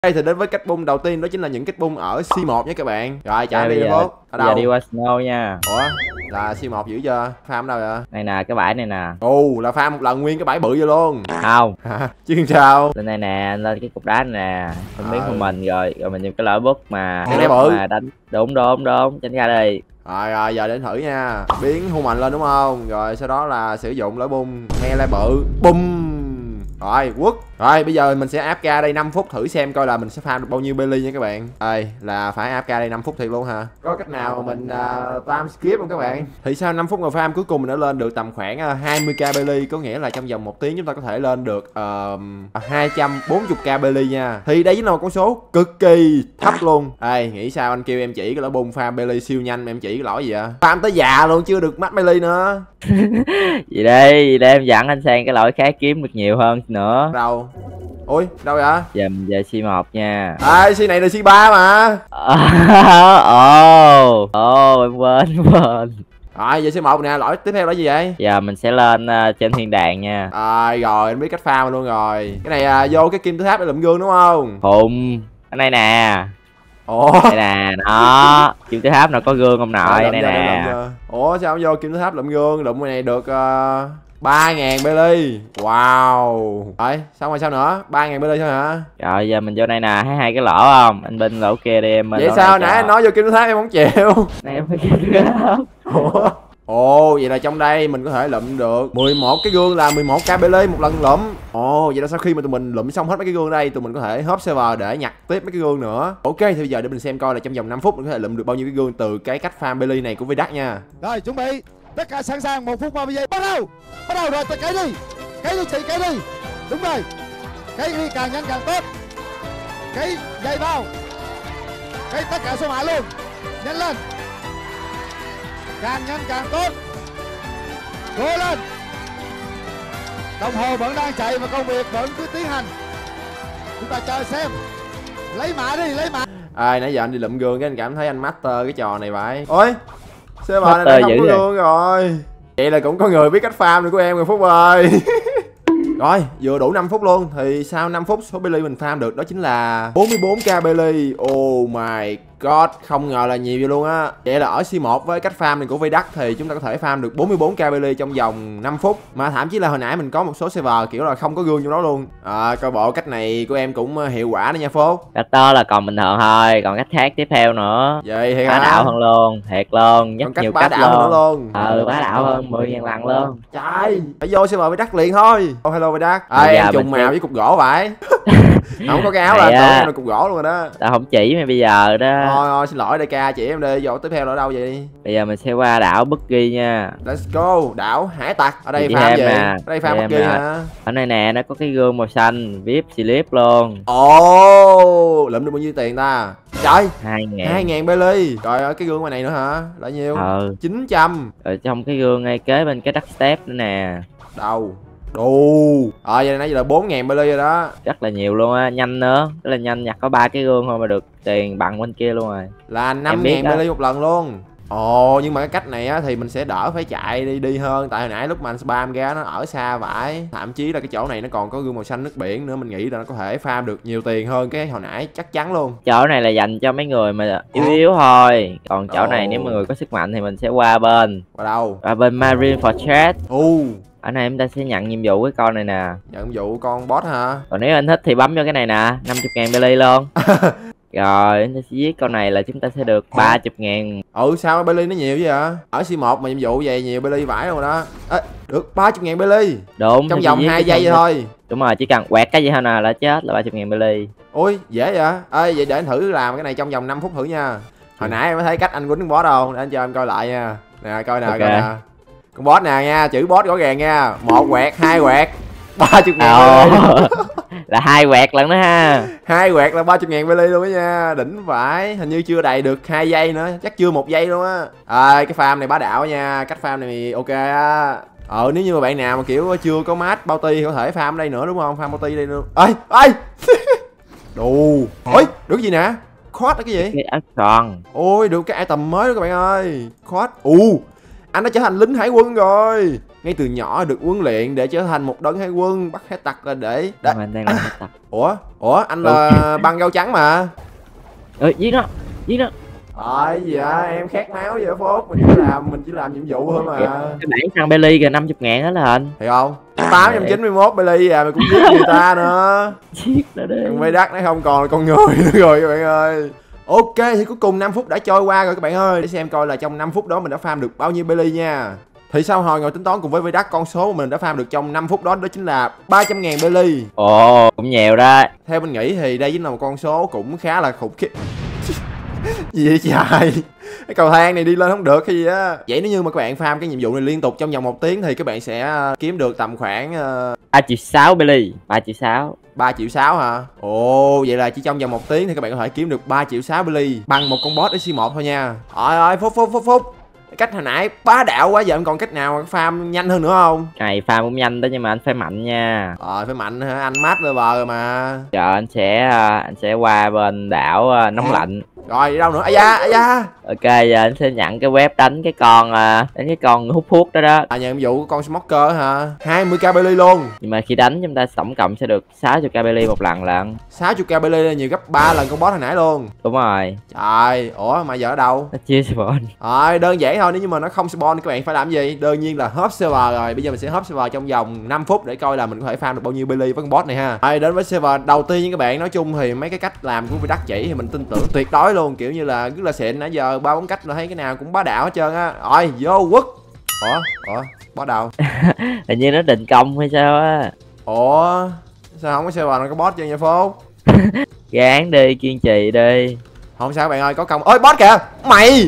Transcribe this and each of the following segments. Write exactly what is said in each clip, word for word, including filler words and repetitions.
Đây thì đến với cách bung đầu tiên, đó chính là những cách bung ở xê một nha các bạn. Rồi chào đi Phúc. Ở đâu? Giờ đi qua snow nha. Ủa là xê một giữ chưa? Farm đâu vậy? Này nè, cái bãi này nè. Ồ là farm một lần nguyên cái bãi bự vậy luôn. Không. Hả? Chứ sao? Lên đây nè, lên cái cục đá này nè. Mình À. biến của mình rồi, rồi mình dùng cái lõi bút mà. Cái này bự. Mà đánh đúng đúng đúng, tránh ra đi. Rồi rồi giờ đến thử nha. Biến hung mạnh lên đúng không? Rồi sau đó là sử dụng lõi bung nghe lại bự. Bum. Rồi quất. Rồi bây giờ mình sẽ áp ca đây năm phút thử xem coi là mình sẽ farm được bao nhiêu Bailey nha các bạn. Đây là phải áp ca đây năm phút thiệt luôn hả? Có cách nào mà mình uh, farm skip không các bạn? Thì sau năm phút ngồi farm cuối cùng mình đã lên được tầm khoảng uh, hai mươi k Bailey, có nghĩa là trong vòng một tiếng chúng ta có thể lên được uh, hai trăm bốn mươi k Bailey nha. Thì đây chính là một con số cực kỳ thấp luôn. Đây nghĩ sao anh kêu em chỉ cái lỗ bung farm Bailey siêu nhanh mà em chỉ cái lỗi gì vậy? Farm tới già luôn chưa được mắt Bailey nữa. Gì đây, để em dẫn anh sang cái lỗi khác kiếm được nhiều hơn nữa. Đâu? Ui đâu vậy? Giờ mình về xê một nha. À xê này là xê ba mà. Ồ ồ em quên em quên. Rồi giờ xê một nè, lỗi tiếp theo là gì vậy? Giờ mình sẽ lên uh, trên thiên đàng nha. À, rồi anh biết cách farm luôn rồi. Cái này à, vô cái kim tự tháp để lụm gương đúng không? Hùng cái này nè. Ủa Đây nè, đó kim tự tháp nào có gương không nội. Đây nè. Ủa sao không vô kim tự tháp lụm gương? Lụm cái này được uh, ba ngàn Bailey. Wow. Rồi xong rồi sao nữa? Ba ngàn Bailey thôi hả? Rồi giờ mình vô đây nè, thấy hai cái lỗ không? Anh bên lỗ kia đi em. Vậy sao nãy anh nói vô kim tự tháp em không chịu? Này em phải kim tự tháp. Ủa? Ồ vậy là trong đây mình có thể lụm được mười một cái gương là mười một k Bailey một lần lụm. Ồ vậy là sau khi mà tụi mình lụm xong hết mấy cái gương đây, tụi mình có thể hop server để nhặt tiếp mấy cái gương nữa. Ok thì bây giờ để mình xem coi là trong vòng năm phút mình có thể lụm được bao nhiêu cái gương từ cái cách farm Bailey này của Vidac nha. Rồi chuẩn bị, tất cả sẵn sàng, một phút ba mươi giây bắt đầu. Bắt đầu rồi, cấy đi, cấy đi chị, cấy đi. Đúng rồi, cấy đi càng nhanh càng tốt. Cấy dây vào, cấy tất cả số mã luôn, nhanh lên, càng nhanh càng tốt. Cố lên, đồng hồ vẫn đang chạy và công việc vẫn cứ tiến hành. Chúng ta chờ xem, lấy mã đi, lấy mã. À, nãy giờ anh đi lụm gương cái anh cảm thấy anh master cái trò này vậy. Ôi server này đã không có gương rồi. Vậy là cũng có người biết cách farm được của em rồi Phúc ơi. Rồi vừa đủ năm phút luôn. Thì sau năm phút số Bailey mình farm được đó chính là bốn mươi bốn k Bailey. Oh my god, không ngờ là nhiều vậy luôn á. Vậy là ở xê một với cách farm này của Vidac thì chúng ta có thể farm được bốn mươi bốn k Bailey trong vòng năm phút. Mà thậm chí là hồi nãy mình có một số server kiểu là không có gương trong đó luôn. À, coi bộ cách này của em cũng hiệu quả đó nha Phúc. Cách đó là còn bình thường thôi, còn cách khác tiếp theo nữa. Vậy thì bá đạo hơn luôn, thiệt luôn, rất nhiều cách luôn. Nữa luôn. Ừ, bá đạo hơn mười ngàn lần luôn. Trời, phải vô server Vidac liền thôi. Oh hello Vidac. À, em trùng màu sẽ... với cục gỗ vậy. Không có cái áo là tưởng em là cục gỗ luôn rồi đó. Tao không chỉ mày bây giờ đó. Thôi thôi xin lỗi đại ca, chỉ em đi. Vô tiếp theo là ở đâu vậy? Bây giờ mình sẽ qua đảo Buggy nha. Let's go, đảo Hải Tặc. Ở đây farm gì? Ở đây farm Buggy hả? Ở đây nè, nó có cái gương màu xanh vê i pê slip luôn. Ồ, lượm được bao nhiêu tiền ta? Trời, hai ngàn hai ngàn Bailey. Rồi ở cái gương ngoài này nữa hả? Là nhiêu? Ừ, chín trăm. Ở trong cái gương ngay kế bên cái duck step nữa nè. Đâu? Đù. Ờ vậy nãy giờ là bốn ngàn Bailey rồi đó. Rất là nhiều luôn á, nhanh nữa. Rất là nhanh, nhặt có ba cái gương thôi mà được tiền bằng bên kia luôn rồi. Là năm ngàn Bailey một lần luôn. Ồ nhưng mà cái cách này á thì mình sẽ đỡ phải chạy đi đi hơn. Tại hồi nãy lúc mà anh spam ra nó ở xa vãi. Thậm chí là cái chỗ này nó còn có gương màu xanh nước biển nữa. Mình nghĩ là nó có thể farm được nhiều tiền hơn cái hồi nãy chắc chắn luôn. Chỗ này là dành cho mấy người mà yếu yếu thôi. Còn chỗ này nếu mà người có sức mạnh thì mình sẽ qua bên. Qua đâu? Qua bên Marine Fortress. U. Ở này em ta sẽ nhận nhiệm vụ cái con này nè. Nhận vụ con boss hả? Còn nếu anh thích thì bấm vô cái này nè, năm mươi ngàn Bailey luôn. Rồi anh sẽ giết con này là chúng ta sẽ được ba mươi ngàn. Ừ sao Bailey nó nhiều vậy hả? Ở xê một mà nhiệm vụ về nhiều Bailey vãi luôn đó. À, được ba mươi ngàn Bailey. Đúng. Trong vòng hai giây vậy thôi. Đúng rồi, chỉ cần quẹt cái gì thôi nè là chết là ba mươi ngàn Bailey. Ui dễ vậy. Ê vậy để anh thử làm cái này trong vòng năm phút thử nha. Hồi nãy em mới thấy cách anh quýnh con boss đâu. Để anh cho em coi lại nha. Nè coi nè okay. Coi nè. Con boss nè nha, chữ boss rõ ràng nha. Một quẹt, hai quẹt, ba mươi ngàn Bailey. Là hai quẹt lần đó ha. Hai quẹt là ba mươi ngàn Bailey luôn đó nha. Đỉnh vãi. Hình như chưa đầy được hai giây nữa. Chắc chưa một giây luôn á. À, cái farm này bá đạo nha. Cách farm này ok á. Ờ nếu như mà bạn nào mà kiểu chưa có mát bao ti có thể farm đây nữa đúng không? Farm bao ti đây luôn. Ê ê. Đù. Ôi được gì nè? Khót là cái gì? Cái áo tròn. Ôi được cái item mới đó các bạn ơi. Khót. Ù. Anh đã trở thành lính hải quân rồi. ngay từ nhỏ được huấn luyện để trở thành một đấng hải quân, bắt hải tặc là để Mà anh đang làm hải tặc. ủa ủa anh là băng gao trắng mà. Ơi giết nó, giết nó. Rồi gì vậy, em khát máu vậy Phúc, mình chỉ làm mình chỉ làm nhiệm vụ thôi mà. Cái bản thằng Belly kìa năm mươi ngàn đó là anh. Thì không? tám trăm chín mươi mốt Billy à, mày cũng giết người ta nữa. Giết nó đi. Thằng Vây Đắc nó không còn là con người nữa rồi các bạn ơi. Ok thì cuối cùng năm phút đã trôi qua rồi các bạn ơi. Để xem coi là trong năm phút đó mình đã farm được bao nhiêu Billy nha. Thì sau hồi ngồi tính toán cùng với Vây Đắc, con số mình đã farm được trong năm phút đó đó chính là ba trăm ngàn Billy. Ồ, cũng nhiều đó. Theo mình nghĩ thì đây chính là một con số cũng khá là khủng khiếp. Gì vậy trời, cái cầu thang này đi lên không được hay gì á. Vậy nếu như mà các bạn farm cái nhiệm vụ này liên tục trong vòng một tiếng thì các bạn sẽ kiếm được tầm khoảng uh... ba triệu sáu Billy, ba triệu sáu. ba triệu sáu hả? Ồ, vậy là chỉ trong vòng một tiếng thì các bạn có thể kiếm được ba triệu sáu Billy bằng một con boss ích xê một thôi nha. Ôi ơi, Phúc Phúc Phúc Phúc, cách hồi nãy bá đạo quá, giờ em còn cách nào farm nhanh hơn nữa không? Này farm cũng nhanh đó nhưng mà anh phải mạnh nha. Ờ, phải mạnh hả? Anh mát lên bờ rồi mà. Giờ anh sẽ anh sẽ qua bên đảo nóng lạnh. Rồi đi đâu nữa? Ây da, ây da. Ok, giờ anh sẽ nhận cái web đánh cái con đánh cái con hút thuốc đó đó. À, nhận nhiệm vụ của con smoker hả? hai mươi k Billy luôn. Nhưng mà khi đánh chúng ta tổng cộng sẽ được sáu mươi k Billy một lần lận. sáu mươi k Billy là nhiều gấp ba lần con boss hồi nãy luôn. Đúng rồi. Trời, ủa mà giờ ở đâu? Nó chia spawn. Rồi, đơn giản thôi, nếu như mà nó không spawn thì các bạn phải làm gì? Đương nhiên là hop server rồi. Bây giờ mình sẽ hop server trong vòng năm phút để coi là mình có thể farm được bao nhiêu Billy với con boss này ha. Rồi, đến với server đầu tiên nha các bạn. Nói chung thì mấy cái cách làm của Vây Đắc chỉ thì mình tin tưởng tuyệt đối luôn, kiểu như là rất là xịn. Nãy giờ ba bốn cách là thấy cái nào cũng bá đạo hết trơn á. Rồi, vô quất. Ủa, ủa, boss đâu? Hình như nó định công hay sao á. Ủa, sao không có server nào có boss chưa nha Phúc? Gán đi, kiên trì đi. Không sao các bạn ơi, có công. Ôi boss kìa, mày.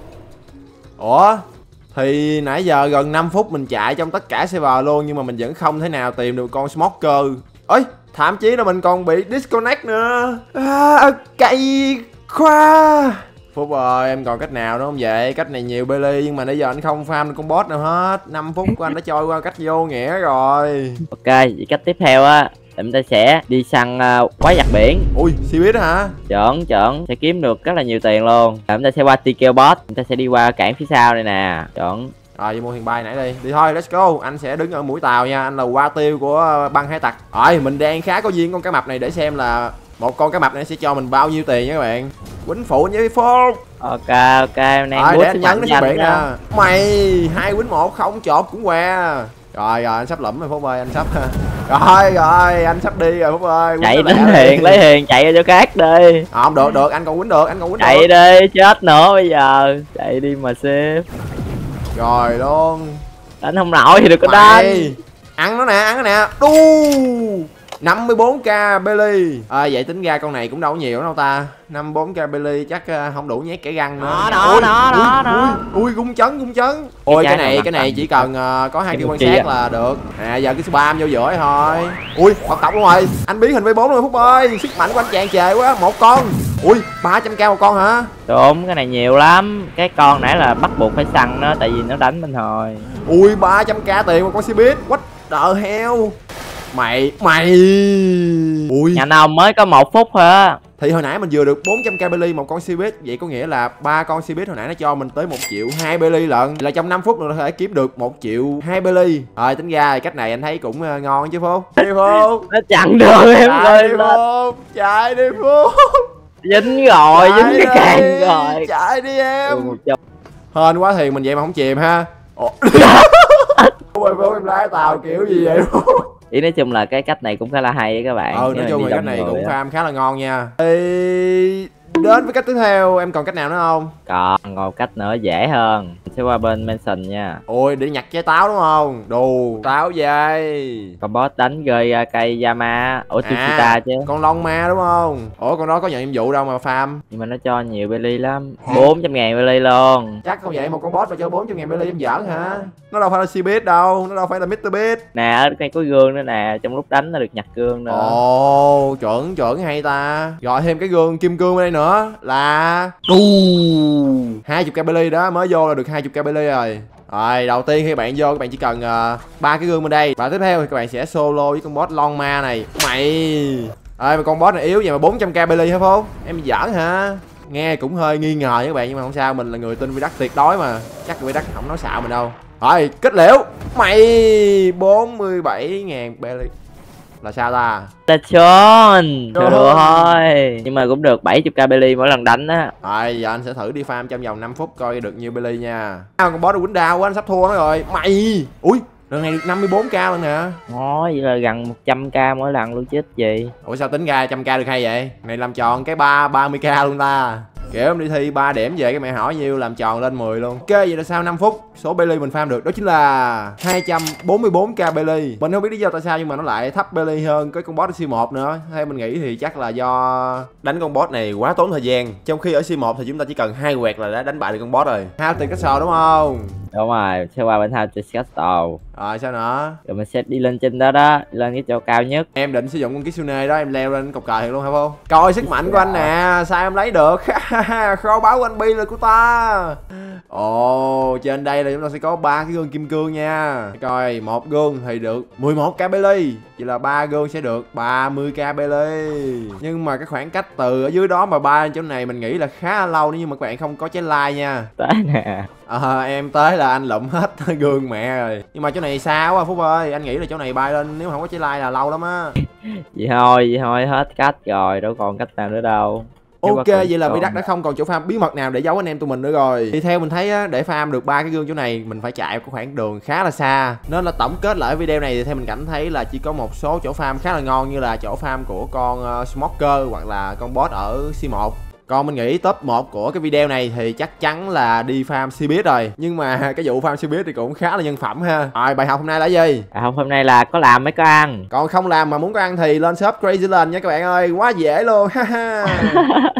Ủa, thì nãy giờ gần năm phút mình chạy trong tất cả server luôn nhưng mà mình vẫn không thể nào tìm được con smoker. Ơi, thậm chí là mình còn bị disconnect nữa. À, cay khoa. Phúc ơi, em còn cách nào nữa không vậy? Cách này nhiều Billy nhưng mà nãy giờ anh không farm được con boss nào hết. năm phút của anh đã trôi qua cách vô nghĩa rồi. Ok, vậy cách tiếp theo á, chúng ta sẽ đi săn uh, quái vật biển. Ui, siêu biết hả? Chuẩn, chuẩn, sẽ kiếm được rất là nhiều tiền luôn. Chúng ta sẽ qua Tikeo Boss, chúng ta sẽ đi qua cảng phía sau đây nè. Chuẩn. Rồi, đi mua thuyền bay nãy đi. Đi thôi, let's go. Anh sẽ đứng ở mũi tàu nha. Anh là qua tiêu của băng hải tặc. Rồi, mình đang khá có duyên con cá mập này để xem là một con cá mập này sẽ cho mình bao nhiêu tiền nha các bạn. Quýnh phụ với Phúc. Ok, ok, đang rồi, để anh nhấn nó xuống biển nè. Mày, hai quýnh một không chộp cũng que. Rồi, rồi, anh sắp lẫm rồi Phúc ơi, anh sắp. Rồi, rồi, anh sắp đi rồi Phúc ơi. Chạy đến hiền, lấy hiền, chạy ra chỗ khác đi. À, không được, được, anh còn quýnh được, anh còn quýnh chạy được. Chạy đi, chết nữa bây giờ. Chạy đi mà sếp. Rồi luôn. Đánh không nổi thì được có đánh. Ăn nó nè, ăn nó nè. Đu năm mươi bốn k Billy. À, vậy tính ra con này cũng đâu có nhiều đâu ta. năm mươi bốn k Billy chắc uh, không đủ nhét kẻ răng nữa. Đó, đó, đó, đó, đó. Ui, ui, gung chấn, gung chấn. Ôi, cái này, cái này chỉ cần uh, có hai cái quan sát là được. À, giờ cái spam vô giữa thôi. Ui, hoạt động luôn rồi. Anh biến hình V bốn rồi Phúc ơi. Sức mạnh của anh tràn trề quá. Một con. Ui, ba trăm k một con hả? Đúng, cái này nhiều lắm. Cái con nãy là bắt buộc phải săn nó, tại vì nó đánh mình thôi. Ui, ba trăm k tiền một con Cbiz. What the hell? Mày, mày. Ui. Nhà nào mới có một phút thôi á. Thì hồi nãy mình vừa được bốn trăm k Billy một con Cbiz. Vậy có nghĩa là ba con Cbiz hồi nãy nó cho mình tới một triệu hai Billy lận. Là trong năm phút mình có thể kiếm được một triệu hai Billy. Rồi tính ra cách này anh thấy cũng uh, ngon chứ Phúc. Đi Phúc. Nó chặn được em chạy đi Phúc. Chạy đi Phúc. Dính rồi, chạy dính cái càng rồi. Chạy đi em. Ừ, hên quá thì mình vậy mà không chìm ha. Ủa. Ôi Phúc, em lái tàu kiểu gì vậy Phúc? Ý nói chung là cái cách này cũng khá là hay các bạn. Ừ, nói chung là cách này cũng farm khá là ngon nha. Ê, đến với cách tiếp theo, em còn cách nào nữa không? Còn một cách nữa dễ hơn. Mình sẽ qua bên Mansion nha. Ôi, để nhặt trái táo đúng không? Đồ táo dây. Con boss đánh rơi cây Yama ở Tsushita à, chứ. con Long Ma đúng không? Ủa, con đó có nhận nhiệm vụ đâu mà farm. Nhưng mà nó cho nhiều Billy lắm. bốn trăm ngàn Billy luôn. Chắc không vậy, một con boss mà cho bốn trăm ngàn Billy em giỡn hả? Nó đâu phải là Cbiz đâu, nó đâu phải là mít tơ Beast. Nè, ở đây có gương nữa nè, trong lúc đánh nó được nhặt gương nữa. Ồ, chuẩn chuẩn hay ta. Gọi thêm cái gương kim cương ở đây nữa là đù hai mươi k Billy đó, mới vô là được hai mươi k Billy rồi. Rồi, đầu tiên khi bạn vô các bạn chỉ cần ba uh, cái gương bên đây. Và tiếp theo thì các bạn sẽ solo với con boss Long Ma này. Mày. Ơi mà con boss này yếu vậy mà bốn trăm k Billy hả Phúc? Em giỡn hả? Nghe cũng hơi nghi ngờ với các bạn nhưng mà không sao, mình là người tin Vây Đắc tuyệt đối mà. Chắc Vây Đắc không nói xạo mình đâu. Rồi kết liễu. Mày bốn mươi bảy ngàn belly. Là sao ta? Ta chôn Trời thôi. Nhưng mà cũng được bảy mươi k belly mỗi lần đánh á. Rồi giờ anh sẽ thử đi farm trong vòng năm phút coi được nhiêu belly nha. À, con boss nó quýnh đau quá, anh sắp thua nó rồi. Mày. Ui, lần này được năm mươi bốn k lần nè. Ồ, vậy là gần một trăm k mỗi lần luôn chứ gì. Ủa sao tính ra một trăm k được hay vậy? Này làm tròn cái ba ba mươi k luôn ta. Kiểu em đi thi ba điểm về cái mẹ hỏi nhiêu làm tròn lên mười luôn. Ok, vậy là sau năm phút số belly mình farm được đó chính là hai trăm bốn mươi bốn k belly. Mình không biết lý do tại sao nhưng mà nó lại thấp belly hơn cái con boss ở xê một nữa. Theo mình nghĩ thì chắc là do đánh con boss này quá tốn thời gian. Trong khi ở xê một thì chúng ta chỉ cần hai quẹt là đã đánh bại được con boss rồi. Hao tiền cách sò đúng không? Đúng rồi, sẽ qua bên House Castle. Rồi sao nữa? Rồi mình sẽ đi lên trên đó đó, đi lên cái chỗ cao nhất. Em định sử dụng con Kitsune đó, em leo lên cọc cờ thiệt luôn hả không? Coi sức mạnh của anh nè, sao em lấy được? Kho báu anh Bi là của ta. Ồ, trên đây là chúng ta sẽ có ba cái gương kim cương nha. Coi, một gương thì được mười một k belly, vậy là ba gương sẽ được ba mươi k belly. Nhưng mà cái khoảng cách từ ở dưới đó mà ba chỗ này mình nghĩ là khá là lâu nếu như mà các bạn không có trái like nha. Tới nè. À, em tới là anh lụm hết gương mẹ rồi. Nhưng mà chỗ này xa quá Phúc ơi, anh nghĩ là chỗ này bay lên nếu không có trái like là lâu lắm á. Vậy thôi, vậy thôi, hết cách rồi, đâu còn cách nào nữa đâu. Ok, vậy là Vđắc đã không còn chỗ farm bí mật nào để giấu anh em tụi mình nữa rồi. Thì theo mình thấy á, để farm được ba cái gương chỗ này mình phải chạy một khoảng đường khá là xa. Nên là tổng kết lại video này thì theo mình cảm thấy là chỉ có một số chỗ farm khá là ngon, như là chỗ farm của con uh, Smoker hoặc là con boss ở xê một. Còn mình nghĩ top một của cái video này thì chắc chắn là đi farm Seabeast rồi. Nhưng mà cái vụ farm Seabeast thì cũng khá là nhân phẩm ha. Rồi bài học hôm nay là gì? À, không, hôm nay là có làm mới có ăn. Còn không làm mà muốn có ăn thì lên shop Crazy Land nha các bạn ơi, quá dễ luôn.